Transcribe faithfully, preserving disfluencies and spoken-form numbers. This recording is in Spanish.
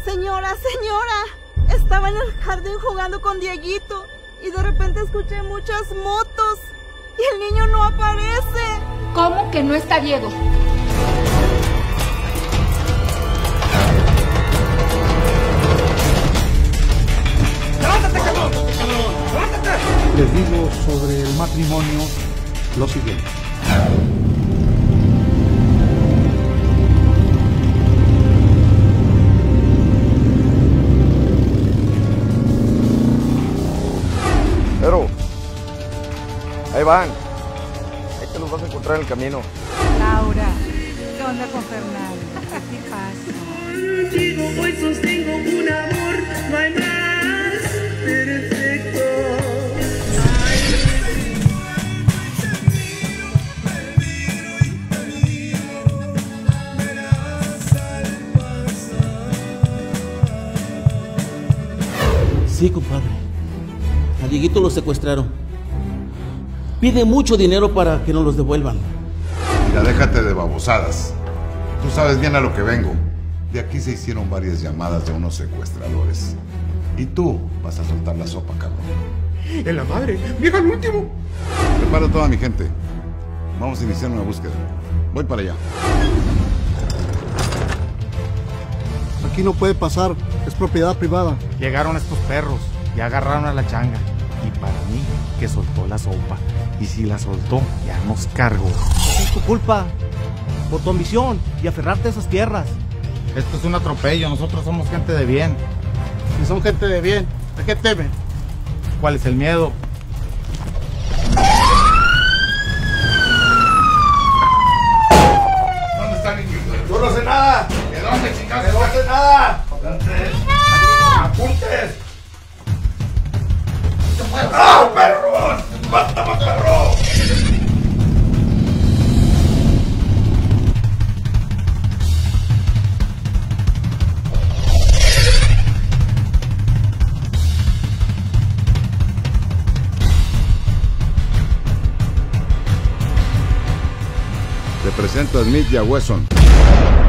Señora, señora, estaba en el jardín jugando con Dieguito y de repente escuché muchas motos y el niño no aparece. ¿Cómo que no está Diego? ¡Levántate, cabrón! ¡Levántate! Les digo sobre el matrimonio lo siguiente. Pero, ahí van. Ahí te los vas a encontrar en el camino. Laura, ¿qué onda con Fernando? ¿Qué te pasa? Contigo hoy sostengo un amor, no hay más perfecto. Sí, compadre. A Dieguito lo secuestraron. Pide mucho dinero para que nos los devuelvan. Mira, déjate de babosadas. Tú sabes bien a lo que vengo. De aquí se hicieron varias llamadas de unos secuestradores. Y tú vas a soltar la sopa, cabrón. ¡En la madre! ¡Vieja al último! Prepara a toda mi gente. Vamos a iniciar una búsqueda. Voy para allá. Aquí no puede pasar, es propiedad privada. Llegaron estos perros y agarraron a la changa. Y para mí, que soltó la sopa. Y si la soltó, ya nos cargó. Es tu culpa. Por tu ambición y aferrarte a esas tierras. Esto es un atropello, nosotros somos gente de bien. Si son gente de bien, ¿a qué temen? ¿Cuál es el miedo? ¿Dónde está mi hijo? ¡Yo no sé nada! ¿De dónde, chicas? ¡No sé nada! ¡Apuntes! ¡Ah, perros! ¡Mátame, perro! Te presento a Smith y a Wesson.